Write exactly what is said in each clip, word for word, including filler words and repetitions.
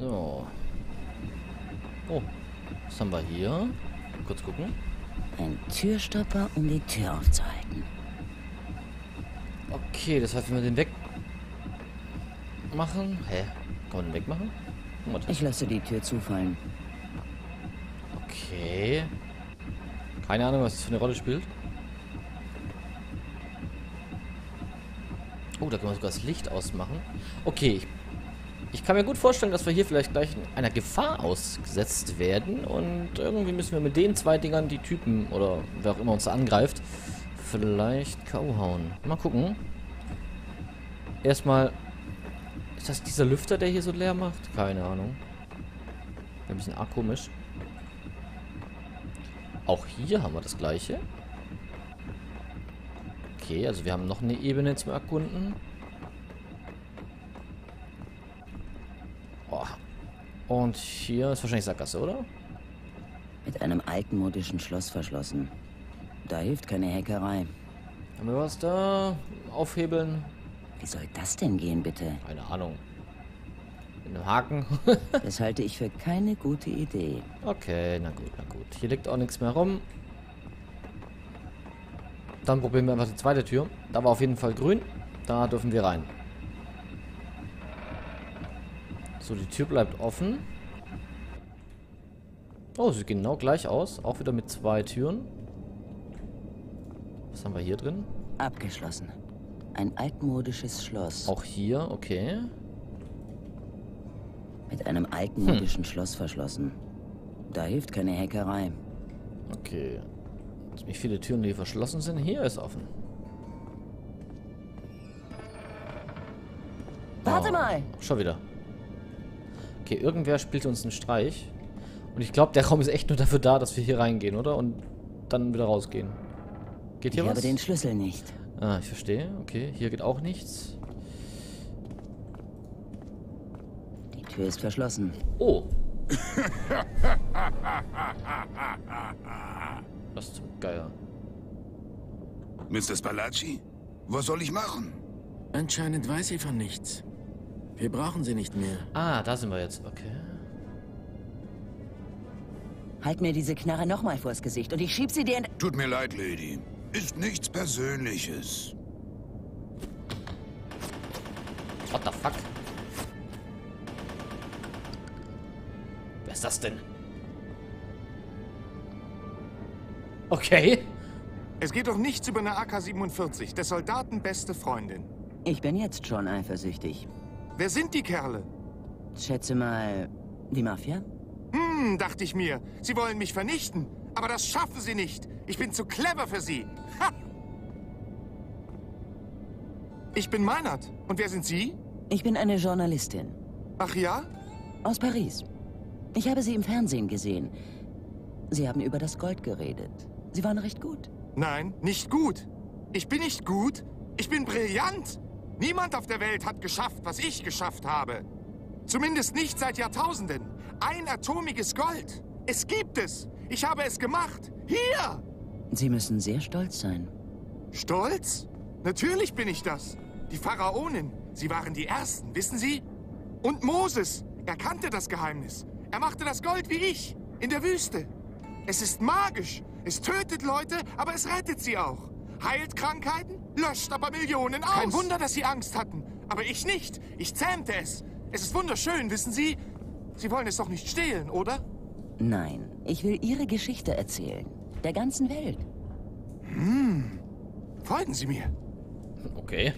So. Oh, was haben wir hier? Kurz gucken. Ein Türstopper, um die Tür aufzuhalten. Okay, das heißt, wenn wir den weg machen. Hä? Kann man den wegmachen? Ich lasse die Tür zufallen. Okay. Keine Ahnung, was das für eine Rolle spielt. Oh, da können wir sogar das Licht ausmachen. Okay, ich, ich kann mir gut vorstellen, dass wir hier vielleicht gleich einer Gefahr ausgesetzt werden. Und irgendwie müssen wir mit den zwei Dingern die Typen oder wer auch immer uns da angreift, vielleicht K O hauen. Mal gucken. Erstmal, ist das dieser Lüfter, der hier so leer macht? Keine Ahnung. Ein bisschen arg komisch. Auch hier haben wir das gleiche. Okay, also wir haben noch eine Ebene zum Erkunden. Oh. Und hier ist wahrscheinlich Sackgasse, oder? Mit einem altmodischen Schloss verschlossen. Da hilft keine Hackerei. Haben wir was da? Aufhebeln? Wie soll das denn gehen, bitte? Keine Ahnung. Mit einem Haken? Das halte ich für keine gute Idee. Okay, na gut, na gut. Hier liegt auch nichts mehr rum. Dann probieren wir einfach die zweite Tür. Da war auf jeden Fall grün. Da dürfen wir rein. So, die Tür bleibt offen. Oh, sieht genau gleich aus. Auch wieder mit zwei Türen. Was haben wir hier drin? Abgeschlossen. Ein altmodisches Schloss. Auch hier, okay. Mit einem altmodischen hm. Schloss verschlossen. Da hilft keine Hackerei. Okay. Wie viele Türen, die verschlossen sind? Hier ist offen. Warte oh, mal! Schon wieder. Okay, irgendwer spielt uns einen Streich. Und ich glaube, der Raum ist echt nur dafür da, dass wir hier reingehen, oder? Und dann wieder rausgehen. Geht hier ich was? Ich habe den Schlüssel nicht. Ah, ich verstehe. Okay, hier geht auch nichts. Die Tür ist verschlossen. Oh! Was zum Geier? Mister Spalacci, was soll ich machen? Anscheinend weiß sie von nichts. Wir brauchen sie nicht mehr. Ah, da sind wir jetzt. Okay. Halt mir diese Knarre nochmal vors Gesicht und ich schieb sie dir in... Tut mir leid, Lady. Ist nichts Persönliches. What the fuck? Wer ist das denn? Okay. Es geht doch nichts über eine A K siebenundvierzig, der Soldaten beste Freundin. Ich bin jetzt schon eifersüchtig. Wer sind die Kerle? Schätze mal, die Mafia? Hm, dachte ich mir. Sie wollen mich vernichten. Aber das schaffen sie nicht. Ich bin zu clever für sie. Ha! Ich bin Meinert. Und wer sind Sie? Ich bin eine Journalistin. Ach ja? Aus Paris. Ich habe Sie im Fernsehen gesehen. Sie haben über das Gold geredet. Sie waren recht gut. Nein, nicht gut. Ich bin nicht gut. Ich bin brillant. Niemand auf der Welt hat geschafft, was ich geschafft habe. Zumindest nicht seit Jahrtausenden. Ein atomiges Gold. Es gibt es. Ich habe es gemacht. Hier! Sie müssen sehr stolz sein. Stolz? Natürlich bin ich das. Die Pharaonen, sie waren die Ersten, wissen Sie? Und Moses, er kannte das Geheimnis. Er machte das Gold wie ich, in der Wüste. Es ist magisch. Es tötet Leute, aber es rettet sie auch. Heilt Krankheiten, löscht aber Millionen aus. Kein Wunder, dass sie Angst hatten. Aber ich nicht. Ich zähmte es. Es ist wunderschön, wissen Sie? Sie wollen es doch nicht stehlen, oder? Nein, ich will Ihre Geschichte erzählen. Der ganzen Welt. Hm. Folgen Sie mir. Okay.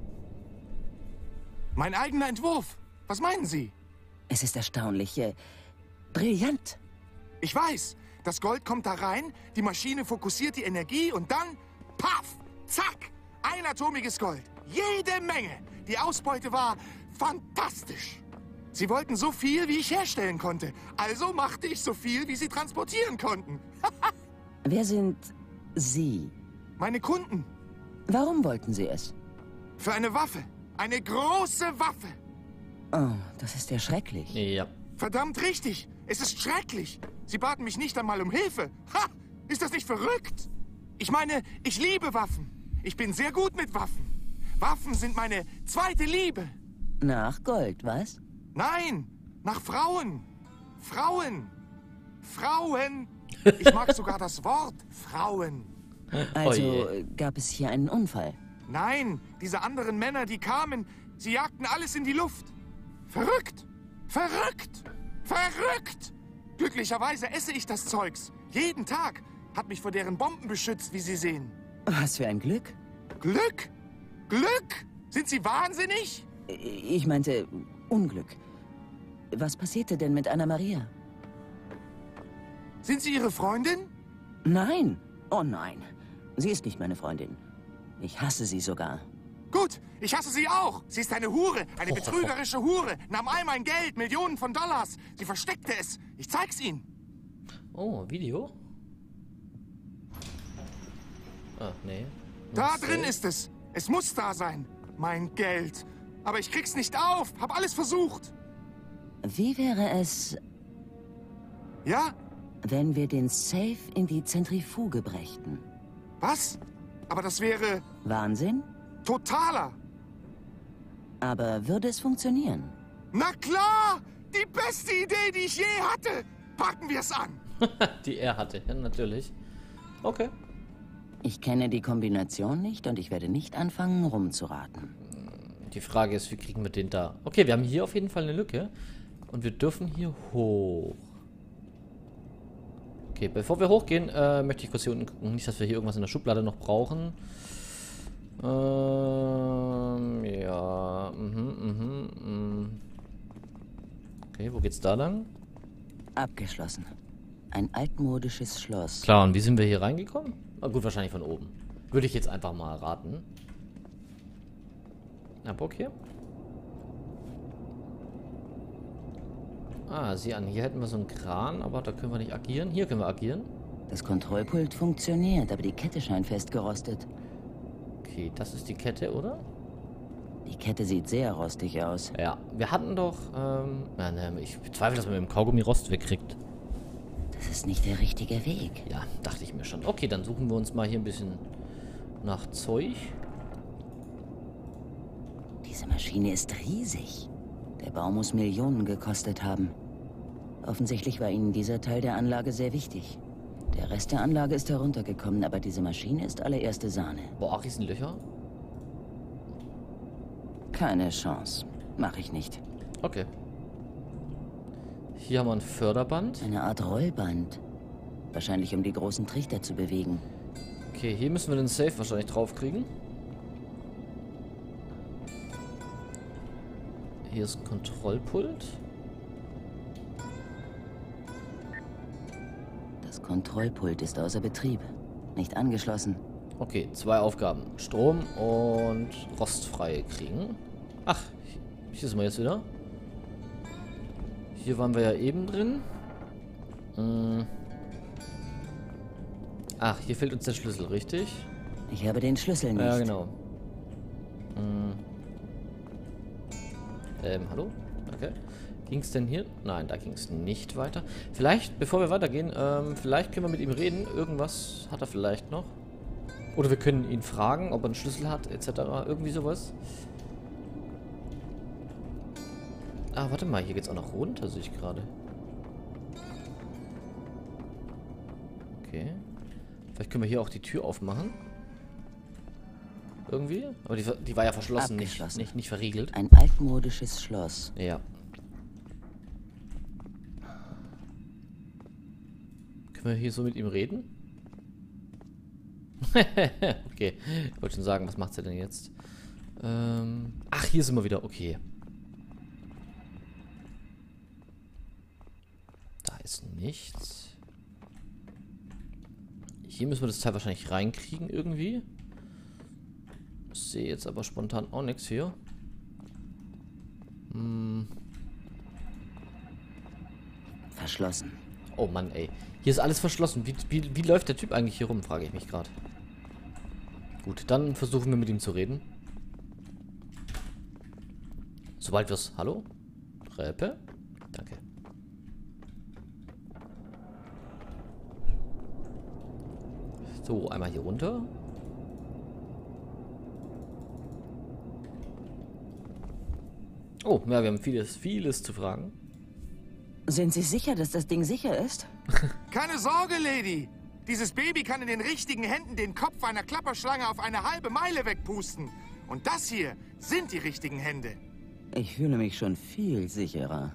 Mein eigener Entwurf. Was meinen Sie? Es ist erstaunlich. Äh, brillant. Ich weiß. Das Gold kommt da rein, die Maschine fokussiert die Energie und dann... Paff! Zack! Ein atomiges Gold. Jede Menge. Die Ausbeute war fantastisch. Sie wollten so viel, wie ich herstellen konnte. Also machte ich so viel, wie sie transportieren konnten. Wer sind Sie? Meine Kunden. Warum wollten Sie es? Für eine Waffe. Eine große Waffe. Oh, das ist ja schrecklich. Ja. Verdammt richtig. Es ist schrecklich. Sie baten mich nicht einmal um Hilfe. Ha! Ist das nicht verrückt? Ich meine, ich liebe Waffen. Ich bin sehr gut mit Waffen. Waffen sind meine zweite Liebe. Nach Gold, was? Nein, Nach Frauen. Frauen. Frauen. Ich mag sogar das Wort Frauen. Also Oh äh, gab es hier einen Unfall. Nein, diese anderen Männer, die kamen, sie jagten alles in die Luft. Verrückt! Verrückt! Verrückt! Glücklicherweise esse ich das Zeugs. Jeden Tag. Hat mich vor deren Bomben beschützt, wie Sie sehen. Was für ein Glück. Glück? Glück? Sind Sie wahnsinnig? Äh, Ich meinte Unglück. Was passierte denn mit Anna Maria? Sind Sie Ihre Freundin? Nein. Oh nein. Sie ist nicht meine Freundin. Ich hasse sie sogar. Gut, ich hasse sie auch. Sie ist eine Hure, eine betrügerische Hure. Nahm all mein Geld, Millionen von Dollars. Sie versteckte es. Ich zeig's Ihnen. Oh, Video? Ah, nee. Da Was, drin äh? ist es. Es muss da sein. Mein Geld. Aber ich krieg's nicht auf. Hab alles versucht. Wie wäre es, Ja? wenn wir den Safe in die Zentrifuge brächten? Was? Aber das wäre Wahnsinn? totaler. Aber würde es funktionieren? Na klar! Die beste Idee, die ich je hatte. Packen wir es an. Die er hatte, ja, natürlich. Okay. Ich kenne die Kombination nicht und ich werde nicht anfangen, rumzuraten. Die Frage ist, wie kriegen wir den da? Okay, wir haben hier auf jeden Fall eine Lücke. Und wir dürfen hier hoch. Okay, bevor wir hochgehen, äh, möchte ich kurz hier unten gucken. Nicht, dass wir hier irgendwas in der Schublade noch brauchen. Ähm, ja. Mhm, mhm, mhm. Okay, wo geht's da lang? Abgeschlossen. Ein altmodisches Schloss. Klar, und wie sind wir hier reingekommen? Ah, gut, wahrscheinlich von oben. Würde ich jetzt einfach mal raten. Na, Bock hier. Ah, sieh an, hier hätten wir so einen Kran, aber da können wir nicht agieren. Hier können wir agieren. Das Kontrollpult funktioniert, aber die Kette scheint festgerostet. Okay, das ist die Kette, oder? Die Kette sieht sehr rostig aus. Ja, wir hatten doch, ähm... Ja, ne, ich bezweifle, dass man mit dem Kaugummi Rost wegkriegt. Das ist nicht der richtige Weg. Ja, dachte ich mir schon. Okay, dann suchen wir uns mal hier ein bisschen nach Zeug. Diese Maschine ist riesig. Der Bau muss Millionen gekostet haben. Offensichtlich war ihnen dieser Teil der Anlage sehr wichtig. Der Rest der Anlage ist heruntergekommen, aber diese Maschine ist allererste Sahne. Boah, Riesenlöcher. Keine Chance. Mach ich nicht. Okay. Hier haben wir ein Förderband. Eine Art Rollband. Wahrscheinlich, um die großen Trichter zu bewegen. Okay, hier müssen wir den Safe wahrscheinlich draufkriegen. Hier ist ein Kontrollpult. Das Kontrollpult ist außer Betrieb. Nicht angeschlossen. Okay, zwei Aufgaben. Strom und rostfrei kriegen. Ach, hier sind wir jetzt wieder. Hier waren wir ja eben drin. Hm. Ach, hier fehlt uns der Schlüssel, richtig? Ich habe den Schlüssel nicht. Ja, genau. Hm. Ähm, hallo? Okay. Ging es denn hier? Nein, da ging es nicht weiter. Vielleicht, bevor wir weitergehen, ähm, vielleicht können wir mit ihm reden. Irgendwas hat er vielleicht noch. Oder wir können ihn fragen, ob er einen Schlüssel hat, et cetera. Irgendwie sowas. Ah, warte mal, hier geht's auch noch runter, sehe ich gerade. Okay. Vielleicht können wir hier auch die Tür aufmachen. Irgendwie. Aber die, die war ja verschlossen, nicht, Abgeschlossen. nicht, nicht verriegelt. Ein altmodisches Schloss. Ja. Können wir hier so mit ihm reden? Okay. Ich wollte schon sagen, was macht sie denn jetzt? Ähm Ach, hier sind wir wieder. Okay. Da ist nichts. Hier müssen wir das Teil wahrscheinlich reinkriegen irgendwie. Ich sehe jetzt aber spontan auch nichts hier. Hm. Verschlossen. Oh Mann, ey. Hier ist alles verschlossen. Wie, wie, wie läuft der Typ eigentlich hier rum, frage ich mich gerade. Gut, dann versuchen wir mit ihm zu reden. Sobald wir es... Hallo? Treppe? Danke. So, einmal hier runter. Oh, ja, wir haben vieles, vieles zu fragen. Sind Sie sicher, dass das Ding sicher ist? Keine Sorge, Lady. Dieses Baby kann in den richtigen Händen den Kopf einer Klapperschlange auf eine halbe Meile wegpusten. Und das hier sind die richtigen Hände. Ich fühle mich schon viel sicherer.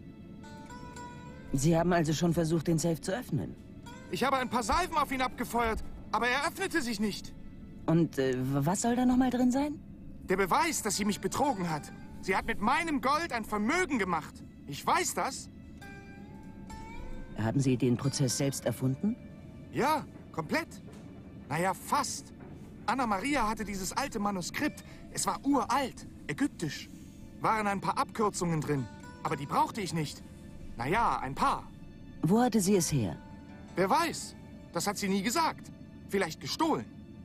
Sie haben also schon versucht, den Safe zu öffnen? Ich habe ein paar Salven auf ihn abgefeuert, aber er öffnete sich nicht. Und äh, was soll da nochmal drin sein? Der Beweis, dass sie mich betrogen hat. Sie hat mit meinem Gold ein Vermögen gemacht. Ich weiß das. Haben Sie den Prozess selbst erfunden? Ja, komplett. Naja, fast. Anna Maria hatte dieses alte Manuskript. Es war uralt, ägyptisch. Waren ein paar Abkürzungen drin, aber die brauchte ich nicht. Naja, ein paar. Wo hatte sie es her? Wer weiß. Das hat sie nie gesagt. Vielleicht gestohlen.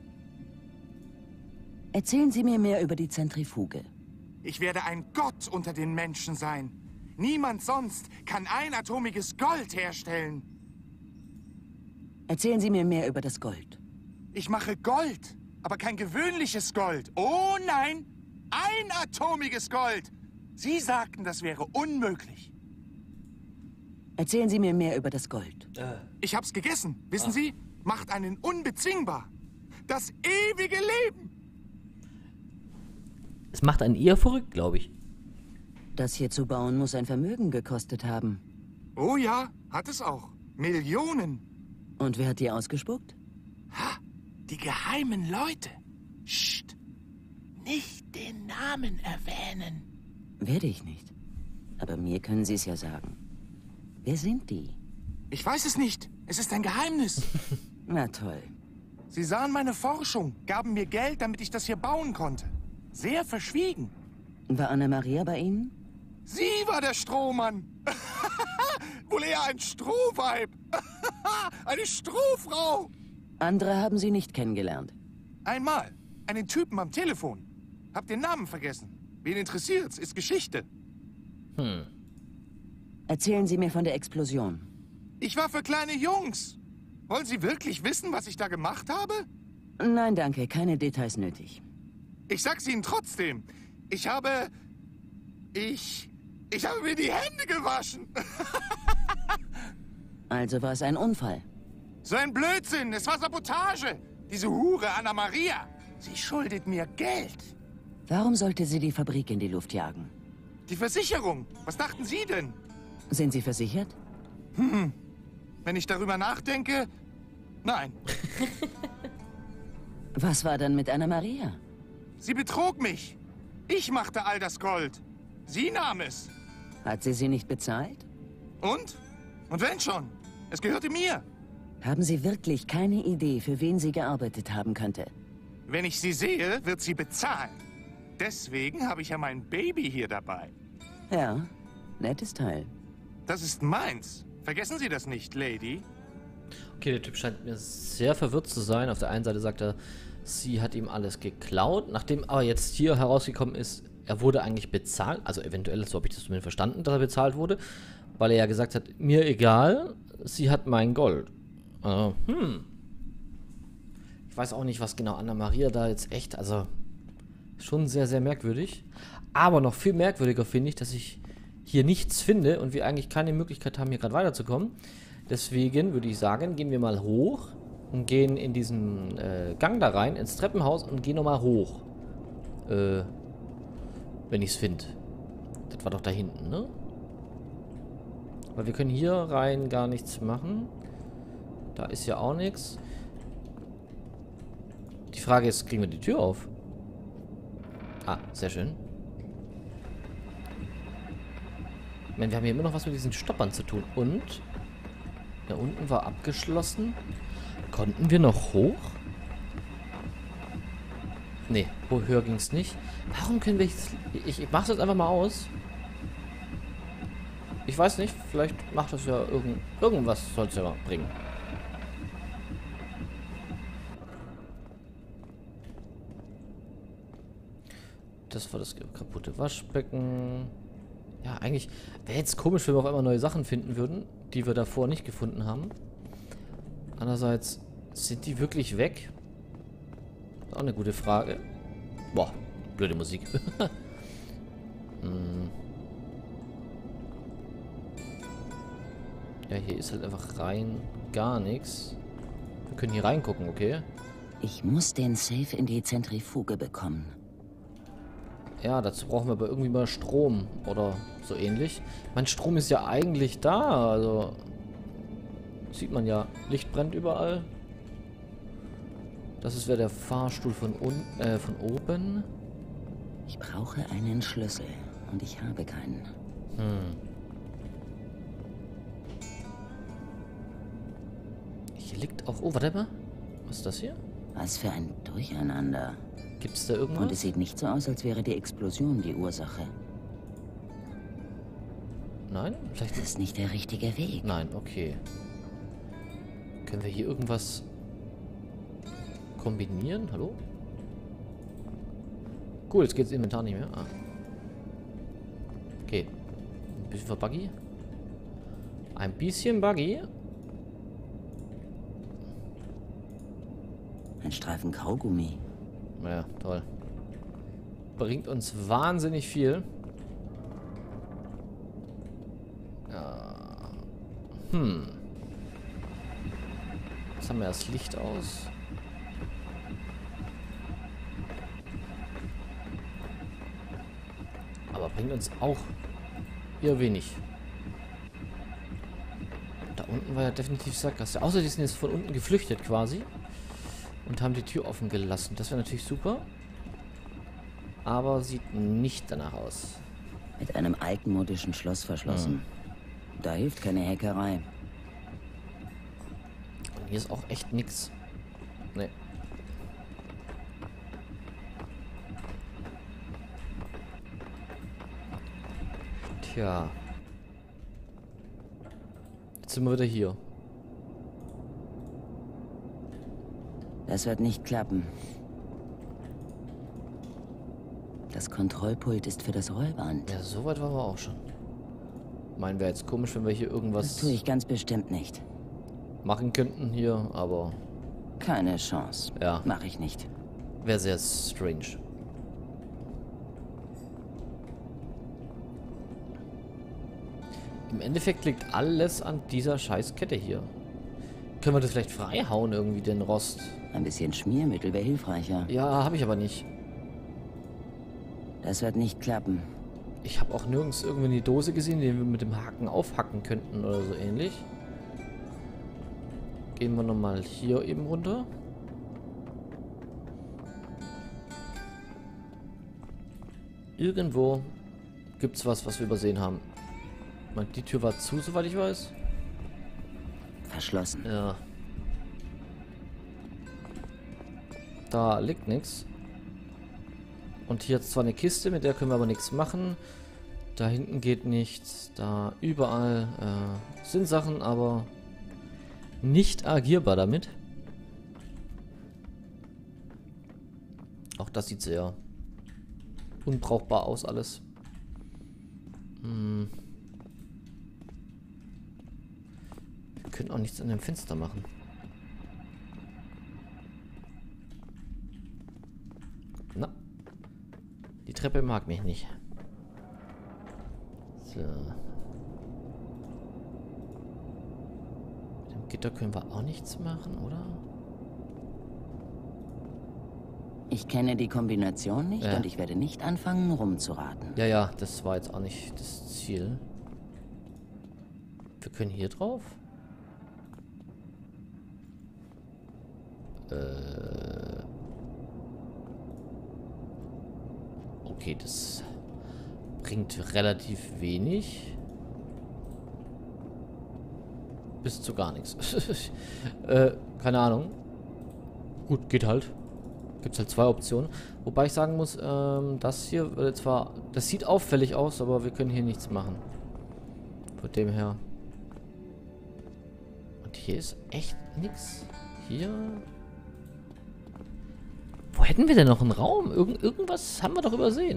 Erzählen Sie mir mehr über die Zentrifuge. Ich werde ein Gott unter den Menschen sein. Niemand sonst kann einatomiges Gold herstellen. Erzählen Sie mir mehr über das Gold. Ich mache Gold, aber kein gewöhnliches Gold. Oh nein, einatomiges Gold. Sie sagten, das wäre unmöglich. Erzählen Sie mir mehr über das Gold. Äh. Ich hab's gegessen, wissen Sie? Macht einen unbezwingbar. Das ewige Leben. Es macht einen eher verrückt, glaube ich. Das hier zu bauen muss ein Vermögen gekostet haben. Oh ja, hat es auch. Millionen. Und wer hat die ausgespuckt? Ha, die geheimen Leute. Psst. Nicht den Namen erwähnen. Werde ich nicht. Aber mir können Sie es ja sagen. Wer sind die? Ich weiß es nicht. Es ist ein Geheimnis. Na toll. Sie sahen meine Forschung, gaben mir Geld, damit ich das hier bauen konnte. Sehr verschwiegen. War Anna Maria bei Ihnen? Sie war der Strohmann. Wohl eher ein Strohweib. Eine Strohfrau. Andere haben Sie nicht kennengelernt. Einmal. Einen Typen am Telefon. Hab den Namen vergessen. Wen interessiert's? Ist Geschichte. Hm. Erzählen Sie mir von der Explosion. Ich war für kleine Jungs. Wollen Sie wirklich wissen, was ich da gemacht habe? Nein, danke. Keine Details nötig. Ich sag's Ihnen trotzdem. Ich habe... Ich... Ich habe mir die Hände gewaschen. Also war es ein Unfall. So ein Blödsinn. Es war Sabotage. Diese Hure Anna Maria. Sie schuldet mir Geld. Warum sollte sie die Fabrik in die Luft jagen? Die Versicherung. Was dachten Sie denn? Sind Sie versichert? Hm. Wenn ich darüber nachdenke... Nein. Was war dann mit Anna Maria? Sie betrog mich. Ich machte all das Gold. Sie nahm es. Hat sie sie nicht bezahlt? Und? Und wenn schon? Es gehörte mir. Haben Sie wirklich keine Idee, für wen sie gearbeitet haben könnte? Wenn ich sie sehe, wird sie bezahlen. Deswegen habe ich ja mein Baby hier dabei. Ja, nettes Teil. Das ist meins. Vergessen Sie das nicht, Lady. Okay, der Typ scheint mir sehr verwirrt zu sein. Auf der einen Seite sagt er, sie hat ihm alles geklaut. Nachdem aber jetzt hier herausgekommen ist, er wurde eigentlich bezahlt. Also eventuell, so habe ich das zumindest verstanden, dass er bezahlt wurde. Weil er ja gesagt hat, mir egal, sie hat mein Gold. Uh, hm. Ich weiß auch nicht, was genau Anna Maria da jetzt echt, also schon sehr, sehr merkwürdig. Aber noch viel merkwürdiger finde ich, dass ich hier nichts finde und wir eigentlich keine Möglichkeit haben, hier gerade weiterzukommen. Deswegen würde ich sagen, gehen wir mal hoch und gehen in diesen äh, Gang da rein, ins Treppenhaus und gehen nochmal hoch. Äh, wenn ich es finde. Das war doch da hinten, ne? Weil wir können hier rein gar nichts machen. Da ist ja auch nichts. Die Frage ist, kriegen wir die Tür auf? Ah, sehr schön. Ich meine, wir haben hier immer noch was mit diesen Stoppern zu tun. Und da unten war abgeschlossen. Konnten wir noch hoch? Nee, höher ging es nicht. Warum können wir jetzt... Ich, ich mache das einfach mal aus. Ich weiß nicht, vielleicht macht das ja irgend, irgendwas, soll es ja mal bringen. Das war das kaputte Waschbecken. Ja, eigentlich wäre jetzt komisch, wenn wir auf einmal neue Sachen finden würden, die wir davor nicht gefunden haben. Andererseits, sind die wirklich weg? Das ist auch eine gute Frage. Boah, blöde Musik. hm. Ja, hier ist halt einfach rein gar nichts. Wir können hier reingucken, okay? Ich muss den Safe in die Zentrifuge bekommen. Ja, dazu brauchen wir aber irgendwie mal Strom oder so ähnlich. Mein Strom ist ja eigentlich da, also sieht man ja, Licht brennt überall. Das ist wäre der Fahrstuhl von unten, äh, von oben. Ich brauche einen Schlüssel und ich habe keinen. Hm. Hier liegt auch... Oh, warte mal. Was ist das hier? Was für ein Durcheinander. Gibt es da Und es irgendwas? sieht nicht so aus, als wäre die Explosion die Ursache. Nein? Vielleicht Das ist nicht der richtige Weg. Nein, okay. Können wir hier irgendwas kombinieren? Hallo? Cool, jetzt geht das Inventar nicht mehr. Ah. Okay. Ein bisschen für Buggy. Ein bisschen Buggy. Ein Streifen Kaugummi. Naja, toll. Bringt uns wahnsinnig viel. Ja. Hm. Jetzt haben wir das Licht aus. Aber bringt uns auch eher wenig. Da unten war ja definitiv Sackgasse. Außer die sind jetzt von unten geflüchtet quasi. Und haben die Tür offen gelassen. Das wäre natürlich super. Aber sieht nicht danach aus. Mit einem altmodischen Schloss verschlossen. Da hilft keine Hackerei. Und hier ist auch echt nix. Nee. Tja. Jetzt sind wir wieder hier. Das wird nicht klappen. Das Kontrollpult ist für das Rollband. Ja, so weit waren wir auch schon. Meinen wir jetzt komisch, wenn wir hier Das irgendwas tue ich ganz bestimmt nicht. machen könnten hier, aber Keine Chance. ja, Mache ich nicht. wäre sehr strange. Im Endeffekt liegt alles an dieser Scheißkette hier. Können wir das vielleicht freihauen irgendwie, den Rost? Ein bisschen Schmiermittel wäre hilfreicher. Ja, habe ich aber nicht. Das wird nicht klappen. Ich habe auch nirgends irgendwie eine Dose gesehen, die wir mit dem Haken aufhacken könnten oder so ähnlich. Gehen wir nochmal hier eben runter. Irgendwo gibt es was, was wir übersehen haben. Ich meine, die Tür war zu, soweit ich weiß. Verschlossen. Ja. Da liegt nichts. Und hier ist zwar eine Kiste, mit der können wir aber nichts machen. Da hinten geht nichts. Da überall äh, sind Sachen, aber nicht agierbar damit. Auch das sieht sehr unbrauchbar aus alles. Hm. Wir können auch nichts an dem Fenster machen. Na. Die Treppe mag mich nicht. So. Mit dem Gitter können wir auch nichts machen, oder? Ich kenne die Kombination nicht Ja. und ich werde nicht anfangen, rumzuraten. Ja, ja, das war jetzt auch nicht das Ziel. Wir können hier drauf. Äh. Okay, das bringt relativ wenig. Bis zu gar nichts. äh, keine Ahnung. Gut, geht halt. Gibt es halt zwei Optionen. Wobei ich sagen muss, ähm, das hier würde zwar... Das sieht auffällig aus, aber wir können hier nichts machen. Von dem her. Und hier ist echt nichts. Hier... Wo hätten wir denn noch einen Raum? Irgend, irgendwas haben wir doch übersehen.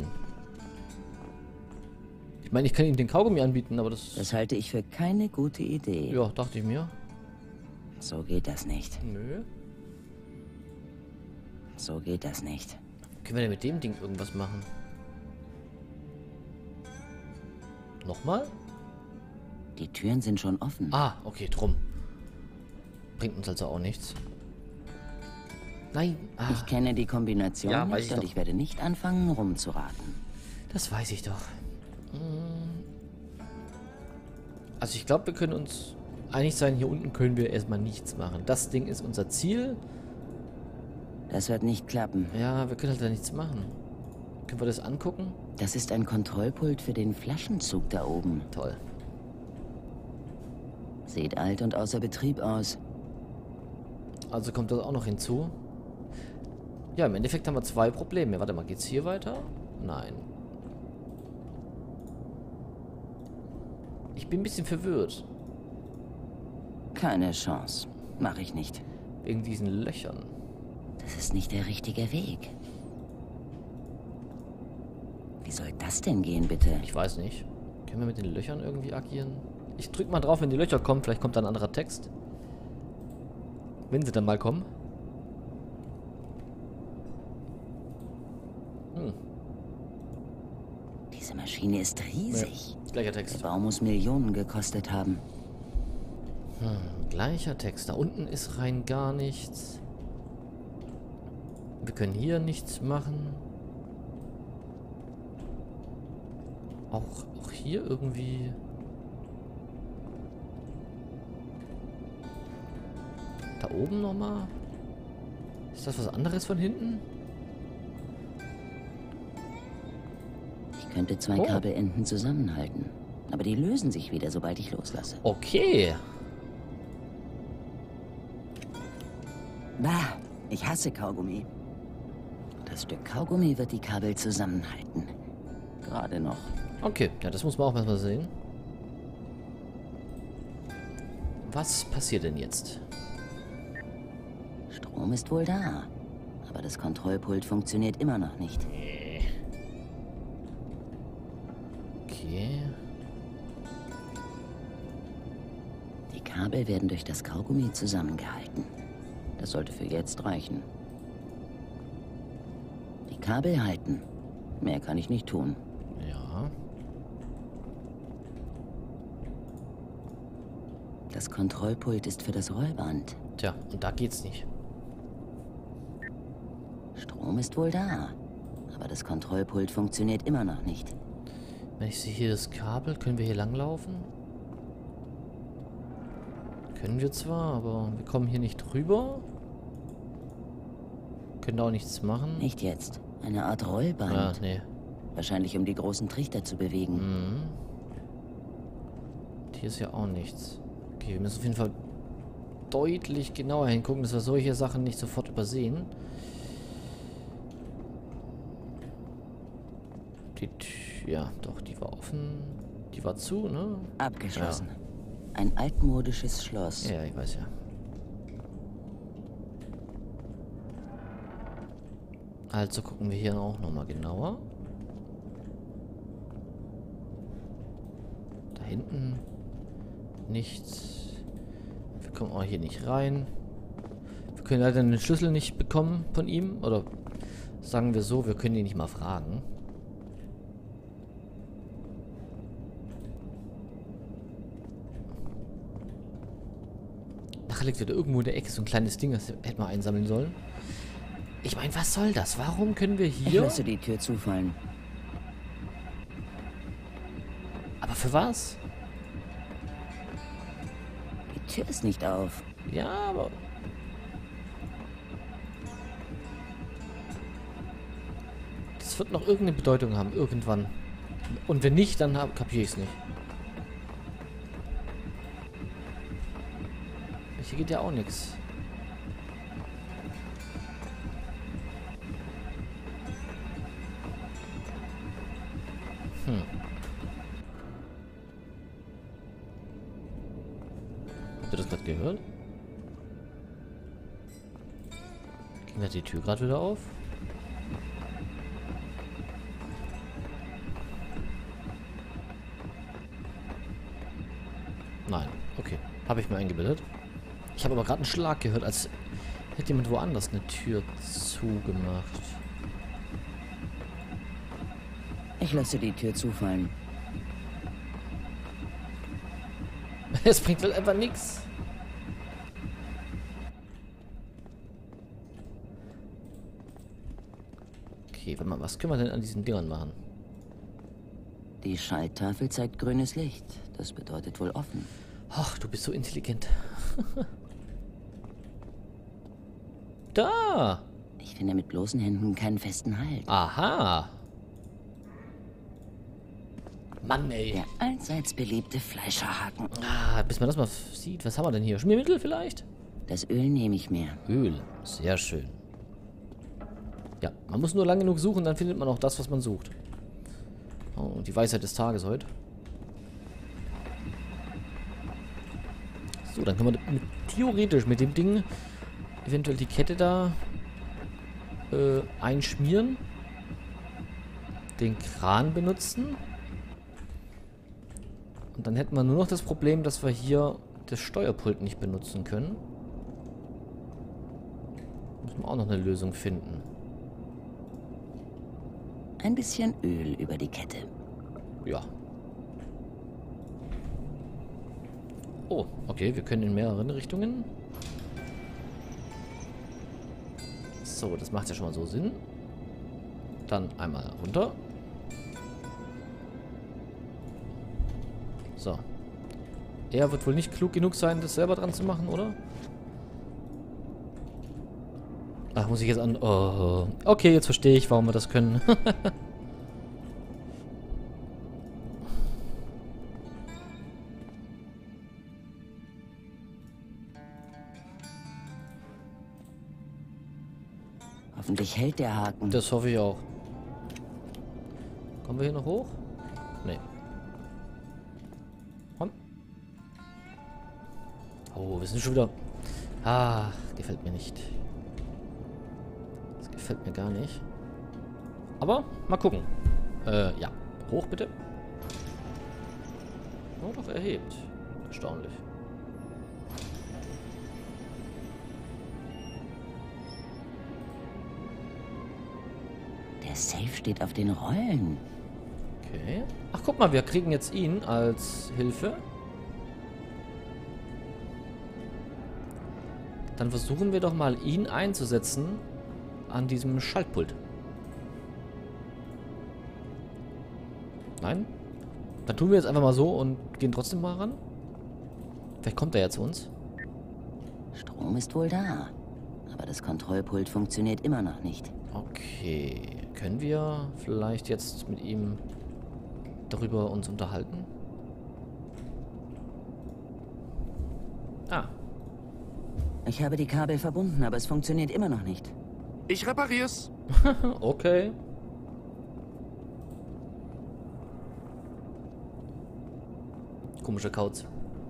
Ich meine, ich kann Ihnen den Kaugummi anbieten, aber das... Das halte ich für keine gute Idee. Ja, dachte ich mir. So geht das nicht. Nö. So geht das nicht. Können wir denn mit dem Ding irgendwas machen? Nochmal? Die Türen sind schon offen. Ah, okay, drum. Bringt uns also auch nichts. Nein. Ah, Ich kenne die Kombination Ja, weiß nicht ich und doch. ich werde nicht anfangen, rumzuraten. das weiß ich doch. Hm. Also ich glaube, wir können uns einig sein, hier unten können wir erstmal nichts machen. Das Ding ist unser Ziel. Das wird nicht klappen. Ja, wir können halt da nichts machen. Können wir das angucken? Das ist ein Kontrollpult für den Flaschenzug da oben. Toll. Sieht alt und außer Betrieb aus. Also kommt das auch noch hinzu. Ja, im Endeffekt haben wir zwei Probleme. Warte mal, geht's hier weiter? Nein. Ich bin ein bisschen verwirrt. Keine Chance. Mache ich nicht. Wegen diesen Löchern. Das ist nicht der richtige Weg. Wie soll das denn gehen, bitte? Ich weiß nicht. Können wir mit den Löchern irgendwie agieren? Ich drück mal drauf, wenn die Löcher kommen. Vielleicht kommt da ein anderer Text. Wenn sie dann mal kommen. Hm. Diese Maschine ist riesig. Ja, gleicher Der Text. Bau muss Millionen gekostet haben. Hm, gleicher Text. Da unten ist rein gar nichts. Wir können hier nichts machen. Auch, auch hier irgendwie... Da oben nochmal? Ist das was anderes von hinten? Ich könnte zwei Oh. Kabelenden zusammenhalten. Aber die lösen sich wieder, sobald ich loslasse. Okay. Bah, ich hasse Kaugummi. Das Stück Kaugummi wird die Kabel zusammenhalten. Gerade noch. Okay, ja, das muss man auch mal sehen. Was passiert denn jetzt? Strom ist wohl da. Aber das Kontrollpult funktioniert immer noch nicht. Okay. Die Kabel werden durch das Kaugummi zusammengehalten. Das sollte für jetzt reichen. Die Kabel halten. Mehr kann ich nicht tun. Ja. Das Kontrollpult ist für das Rollband. Tja, und da geht's nicht. Strom ist wohl da. Aber das Kontrollpult funktioniert immer noch nicht. Wenn ich sehe hier das Kabel, können wir hier langlaufen? Können wir zwar, aber wir kommen hier nicht rüber. Können auch nichts machen. Nicht jetzt. Eine Art Rollband. Ja, nee. Wahrscheinlich um die großen Trichter zu bewegen. Mhm. Hier ist ja auch nichts. Okay, wir müssen auf jeden Fall deutlich genauer hingucken, dass wir solche Sachen nicht sofort übersehen. Die Tür, ja, doch, die war offen. Die war zu, ne? Abgeschlossen. Ein altmodisches Schloss. Ja, ich weiß ja. Also gucken wir hier auch nochmal genauer. Da hinten nichts. Wir kommen auch hier nicht rein. Wir können leider den Schlüssel nicht bekommen von ihm. Oder sagen wir so, wir können ihn nicht mal fragen. Nachher liegt wieder irgendwo in der Ecke so ein kleines Ding, das hätten wir einsammeln sollen. Ich meine, was soll das? Warum können wir Ich hier... lasse die Tür zufallen. Aber für was? Die Tür ist nicht auf. Ja, aber... Das wird noch irgendeine Bedeutung haben, irgendwann. Und wenn nicht, dann kapiere ich es nicht. Hier geht ja auch nichts. Hm. Habt ihr das gerade gehört? Ging da die Tür gerade wieder auf? Nein, okay. Habe ich mir eingebildet. Ich habe aber gerade einen Schlag gehört, als hätte jemand woanders eine Tür zugemacht. Ich lasse die Tür zufallen. Es bringt halt einfach nichts. Okay, warte mal, was können wir denn an diesen Dingern machen? Die Schalttafel zeigt grünes Licht. Das bedeutet wohl offen. Ach, du bist so intelligent. Da! Ich finde mit bloßen Händen keinen festen Halt. Aha! Mann, ey. Der allseits beliebte Fleischerhaken. Ah, bis man das mal sieht. Was haben wir denn hier? Schmiermittel vielleicht? Das Öl nehme ich mir. Öl. Sehr schön. Ja, man muss nur lang genug suchen, dann findet man auch das, was man sucht. Oh, die Weisheit des Tages heute. So, dann können wir mit, theoretisch mit dem Ding eventuell die Kette da äh, einschmieren. Den Kran benutzen. Und dann hätten wir nur noch das Problem, dass wir hier das Steuerpult nicht benutzen können. Müssen wir auch noch eine Lösung finden. Ein bisschen Öl über die Kette. Ja. Oh, okay, wir können in mehreren Richtungen. So, das macht ja schon mal so Sinn. Dann einmal runter. So. Er wird wohl nicht klug genug sein, das selber dran zu machen, oder? Ach, muss ich jetzt an... Oh. Okay, jetzt verstehe ich, warum wir das können. Hoffentlich hält der Haken. Das hoffe ich auch. Kommen wir hier noch hoch? Nee. Komm. Oh, wir sind schon wieder... Ah, gefällt mir nicht. Das gefällt mir gar nicht. Aber, mal gucken. Äh, ja. Hoch bitte. Oh, doch erhebt. Erstaunlich. Der Safe steht auf den Rollen. Okay. Ach, guck mal, wir kriegen jetzt ihn als Hilfe. Dann versuchen wir doch mal, ihn einzusetzen an diesem Schaltpult. Nein? Dann tun wir jetzt einfach mal so und gehen trotzdem mal ran. Vielleicht kommt er ja zu uns. Strom ist wohl da. Aber das Kontrollpult funktioniert immer noch nicht. Okay. Können wir vielleicht jetzt mit ihm darüber uns unterhalten? Ah. Ich habe die Kabel verbunden, aber es funktioniert immer noch nicht. Ich reparier's. Okay. Komischer Kauz.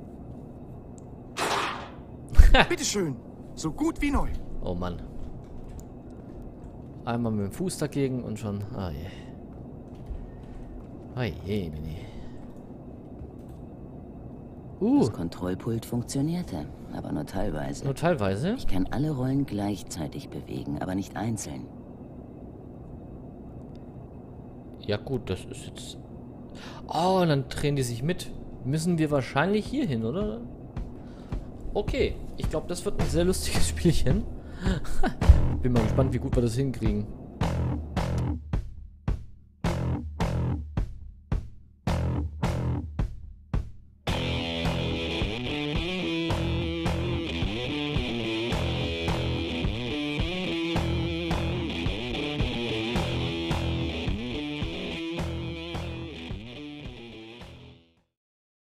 Bitteschön. So gut wie neu. Oh Mann. Einmal mit dem Fuß dagegen und schon... Ah je. Ah je, Mini. Uh, Das Kontrollpult funktionierte, aber nur teilweise. nur teilweise. Ich kann alle Rollen gleichzeitig bewegen, aber nicht einzeln. Ja gut, das ist jetzt... Oh, und dann drehen die sich mit. Müssen wir wahrscheinlich hier hin, oder? Okay, ich glaube, das wird ein sehr lustiges Spielchen. Bin mal gespannt, wie gut wir das hinkriegen.